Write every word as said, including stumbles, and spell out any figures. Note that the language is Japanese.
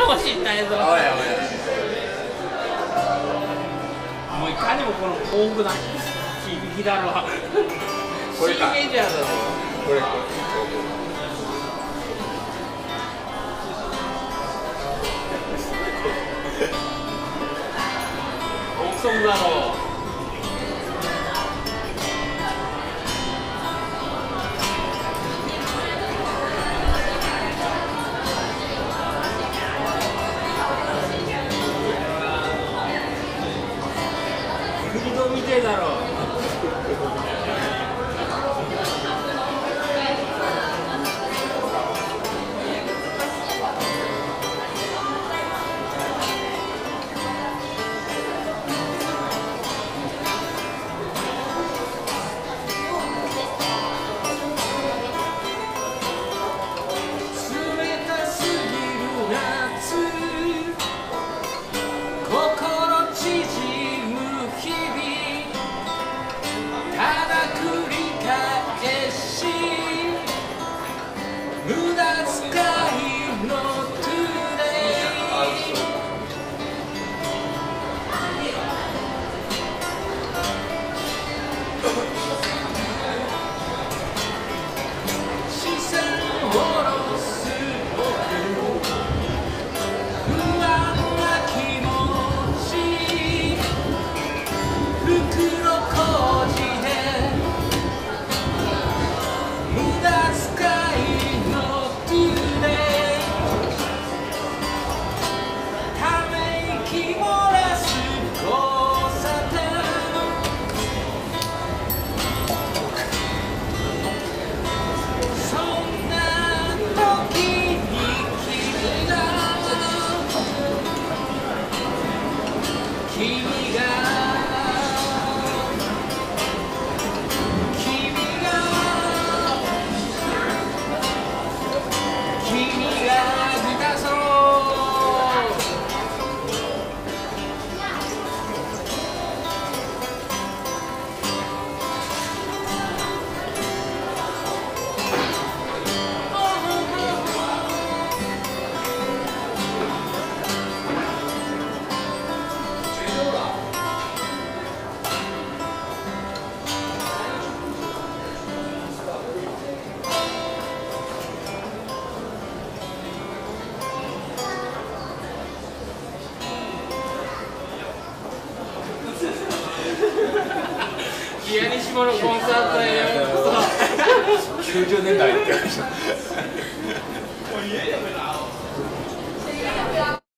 もしんないぞ。もういかにもこの豊富な響きだろう。 これか。 シーメジャーだぞ。 これ。 オークソンだろう。国道みてえだろう。ピアニッシモのコンサートへようこそ。 きゅうじゅうねんだいって感じ。